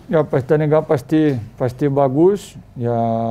Ya pertandingan pasti bagus. Ya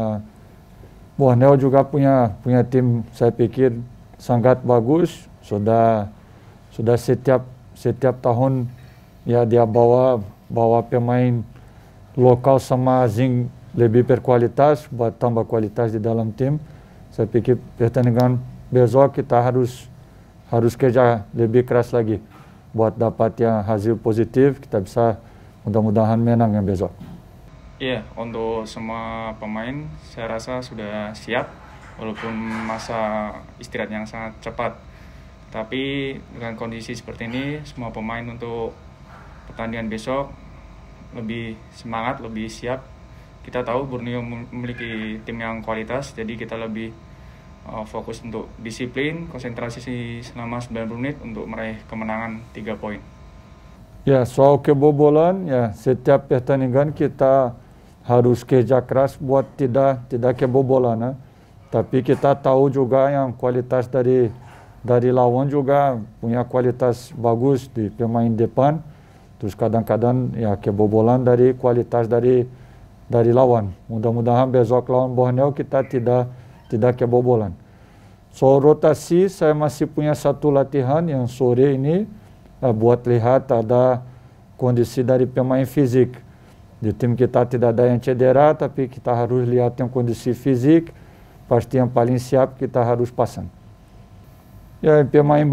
Borneo juga punya tim, saya pikir sangat bagus. Sudah setiap tahun ya dia bawa pemain lokal sama asing lebih berkualitas, buat tambah kualitas di dalam tim. Saya pikir pertandingan besok kita harus kerja lebih keras lagi buat dapat yang hasil positif, kita bisa mudah-mudahan menang yang besok. Iya, untuk semua pemain saya rasa sudah siap walaupun masa istirahat yang sangat cepat. Tapi dengan kondisi seperti ini, semua pemain untuk pertandingan besok lebih semangat, lebih siap. Kita tahu Borneo memiliki tim yang kualitas, jadi kita lebih fokus untuk disiplin, konsentrasi selama 90 menit untuk meraih kemenangan 3 poin. Ya, soal kebobolan, ya setiap pertandingan kita harus kerja keras buat tidak kebobolan. Tapi kita tahu juga yang kualitas dari lawan juga punya kualitas bagus di pemain depan. Terus kadang-kadang ya kebobolan dari kualitas dari lawan. Mudah-mudahan besok lawan Borneo kita tidak kebobolan. Soal rotasi, saya masih punya satu latihan yang sore ini buat lihat ada kondisi dari pemain fisik. Di tim kita tidak ada yang cedera, tapi kita harus lihat yang kondisi fisik. Pasti yang paling siap kita harus pasang. Ya, pemain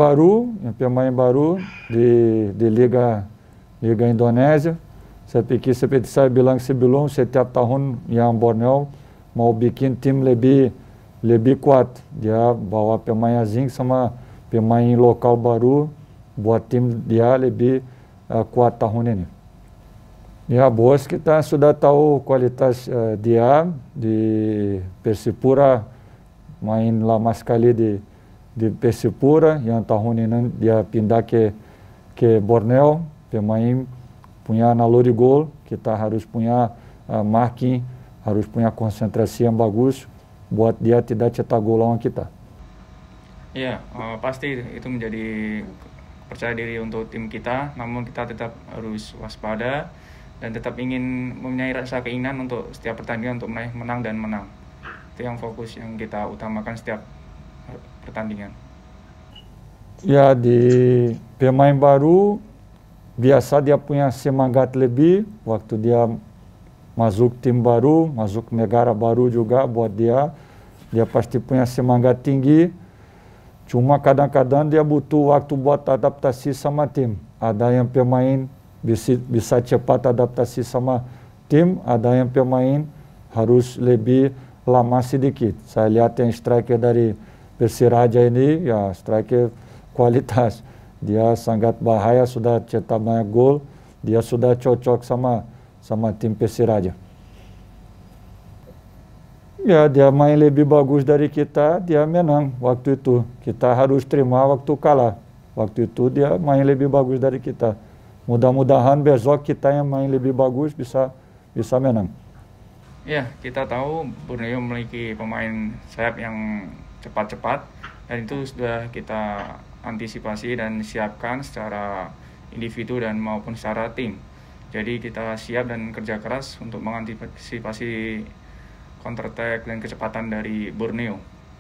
baru di Liga Indonesia. Saya pikir seperti saya bilang sebelum, setiap tahun yang Borneo mau bikin tim lebih kuat. Dia bawa pemain asing sama pemain lokal baru buat tim dia lebih kuat tahun ini. Ya bos, kita sudah tahu kualitas dia di Persipura, main lama sekali di Persipura, yang tahun ini dia pindah ke Borneo, pemain punya naluri gol, kita harus punya marking, harus punya konsentrasi yang bagus buat dia tidak cetak gol lawan kita. Iya, pasti itu menjadi percaya diri untuk tim kita, namun kita tetap harus waspada dan tetap ingin mempunyai rasa keinginan untuk setiap pertandingan untuk meraih menang dan menang. Itu yang fokus yang kita utamakan setiap pertandingan. Ya, di pemain baru biasa dia punya semangat lebih waktu dia masuk tim baru, masuk negara baru juga buat dia pasti punya semangat tinggi. Cuma kadang-kadang dia butuh waktu buat adaptasi sama tim. Ada yang pemain bisa cepat adaptasi sama tim, ada yang pemain harus lebih lama sedikit. Saya lihat yang striker dari Persiraja ini, ya striker kualitas. Dia sangat bahaya, sudah cetak banyak gol, dia sudah cocok sama tim Persiraja. Ya, dia main lebih bagus dari kita, dia menang waktu itu. Kita harus terima waktu kalah. Waktu itu dia main lebih bagus dari kita. Mudah-mudahan besok kita yang main lebih bagus bisa menang. Ya, kita tahu Borneo memiliki pemain sayap yang cepat-cepat dan itu sudah kita antisipasi dan siapkan secara individu dan maupun secara tim. Jadi kita siap dan kerja keras untuk mengantisipasi counter attack dan kecepatan dari Borneo.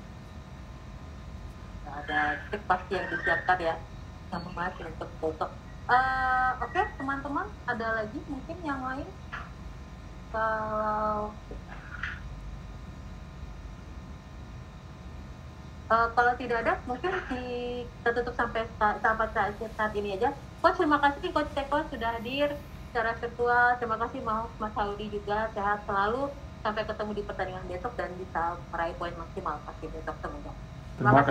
Ada trik pasti yang disiapkan ya, yang membahas untuk besok. Oke, teman-teman, ada lagi mungkin yang lain? Kalau tidak ada, mungkin kita tutup sampai saat ini aja. Coach, terima kasih Coach Teko sudah hadir secara virtual. Terima kasih Mas Saudi juga, sehat selalu. Sampai ketemu di pertandingan besok dan bisa meraih poin maksimal pasti besok semoga. Terima kasih.